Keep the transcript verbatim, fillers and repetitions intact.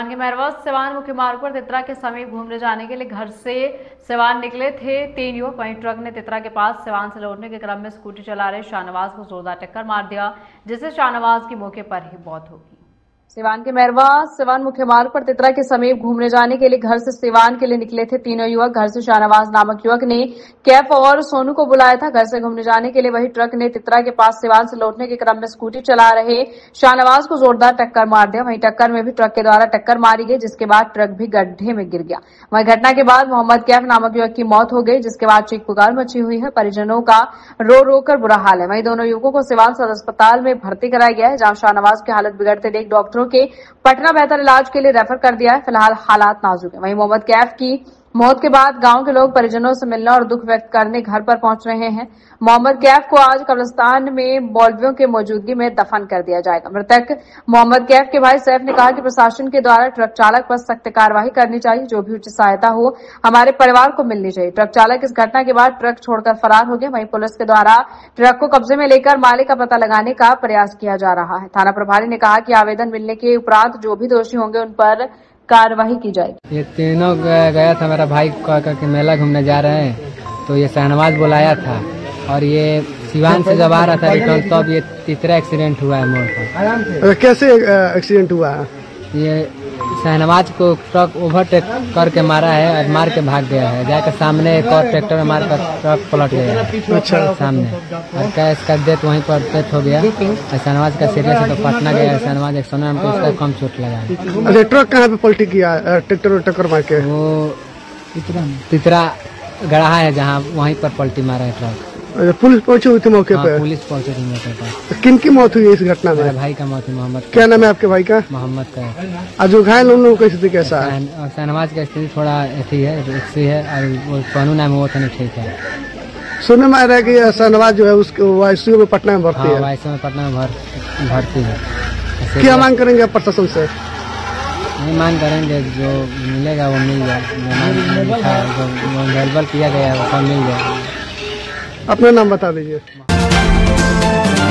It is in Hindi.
सिवान के महरवा सिवान मुख्य मार्ग पर तितरा के समीप घूमने जाने के लिए घर से सिवान निकले थे तीन युवक। वहीं ट्रक ने तितरा के पास सिवान से लौटने के क्रम में स्कूटी चला रहे शाहनवाज को जोरदार टक्कर मार दिया, जिससे शाहनवाज की मौके पर ही मौत हो गई। सिवान के महरवा सिवान मुख्य मार्ग पर तितरा के समीप घूमने जाने के लिए घर से सिवान के लिए निकले थे तीनों युवक। घर से शाहनवाज नामक युवक ने कैफ और सोनू को बुलाया था घर से घूमने जाने के लिए। वही ट्रक ने तितरा के पास सिवान से लौटने के क्रम में स्कूटी चला रहे शाहनवाज को जोरदार टक्कर मार दिया। वहीं टक्कर में भी ट्रक के द्वारा टक्कर मारी गई, जिसके बाद ट्रक भी गड्ढे में गिर गया। वहीं घटना के बाद मोहम्मद कैफ नामक युवक की मौत हो गई, जिसके बाद चीख पुकार मची हुई है। परिजनों का रो रो कर बुरा हाल है। वहीं दोनों युवकों को सिवान सदर अस्पताल में भर्ती कराया गया है, जहां शाहनवाज की हालत बिगड़ते देख डॉक्टरों के पटना बेहतर इलाज के लिए रेफर कर दिया है। फिलहाल हालात नाजुक है। वहीं मोहम्मद कैफ की मौत के बाद गांव के लोग परिजनों से मिलने और दुख व्यक्त करने घर पर पहुंच रहे हैं। मोहम्मद कैफ को आज कब्रिस्तान में मौलवियों के मौजूदगी में दफन कर दिया जाएगा। मृतक मोहम्मद कैफ के भाई सैफ ने कहा कि प्रशासन के द्वारा ट्रक चालक पर सख्त कार्रवाई करनी चाहिए, जो भी उचित सहायता हो हमारे परिवार को मिलनी चाहिए। ट्रक चालक इस घटना के बाद ट्रक छोड़कर फरार हो गया। वहीं पुलिस के द्वारा ट्रक को कब्जे में लेकर मालिक का पता लगाने का प्रयास किया जा रहा है। थाना प्रभारी ने कहा कि आवेदन मिलने के उपरांत जो भी दोषी होंगे उन पर कार्यवाही की जाएगी। ये तीनों गया था, मेरा भाई कह के मेला घूमने जा रहे हैं तो ये शाहनवाज बुलाया था और ये सिवान से जब आ रहा था रिटर्न, तब ये तीसरा एक्सीडेंट हुआ है मोड़ पर। कैसे एक्सीडेंट हुआ है? ये शाहनवाज को ट्रक ओवरटेक करके मारा है और मार के भाग गया है। जाकर सामने एक और ट्रैक्टर में मार कर ट्रक पलट गया है। अच्छा। सामने और क्या इसका डेथ वहीं पर डेथ हो गया। शाहनवाज का सीरियस है तो पटना गया। शाहनवाज एक सोना में उसका कम चोट लगा है। अच्छा, ट्रक कहाँ पे पलटी किया? ट्रैक्टर टक्कर मार के वो तीसरा गढ़ा है जहाँ, वहीं पर पलटी मारा है ट्रक। पुलिस पहुंची हुई थी मौके पे? पुलिस पहुंची थी मौके पर। किन की मौत हुई इस घटना में? मेरे भाई का मौत है, मोहम्मद। क्या नाम है आपके भाई का? मोहम्मद का। आज जो घायल उन लोगों की स्थिति कैसा है? शाहनवाज की स्थिति थोड़ा ऐसी है, रिक्सी है और वो सोनू नाम है, वो तो ठीक है। सुनने में आ रहा है कि शाहनवाज जो है उसको वाईसीयू में पटना में भर्ती है। वाईसीयू में पटना में भर्ती है। क्या मांग करेंगे आप प्रशासन से? नहीं मांग करेंगे, जो मिलेगा वो मिल जाए, जो अवेलेबल किया गया है वो सब मिल जाए। अपना नाम बता दीजिए।